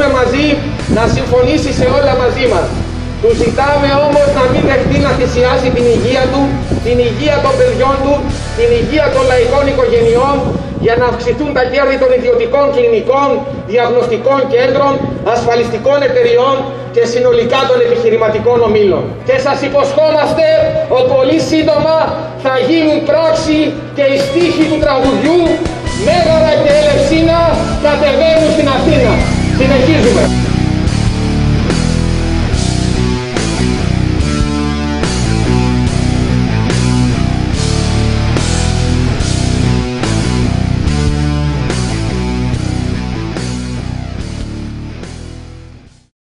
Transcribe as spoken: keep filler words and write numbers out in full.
μαζί να συμφωνήσει σε όλα μαζί μας. Του ζητάμε όμως να μην δεχτεί να θυσιάσει την υγεία του, την υγεία των παιδιών του, την υγεία των λαϊκών οικογενειών για να αυξηθούν τα κέρδη των ιδιωτικών κλινικών, διαγνωστικών κέντρων, ασφαλιστικών εταιριών και συνολικά των επιχειρηματικών ομίλων. Και σας υποσχόμαστε ότι πολύ σύντομα θα γίνουν πράξη και οι στίχοι του τραγουδιού «Μέγαρα και Ελευσίνα κατεβαίνουν στην Αθήνα». Συνεχίζουμε.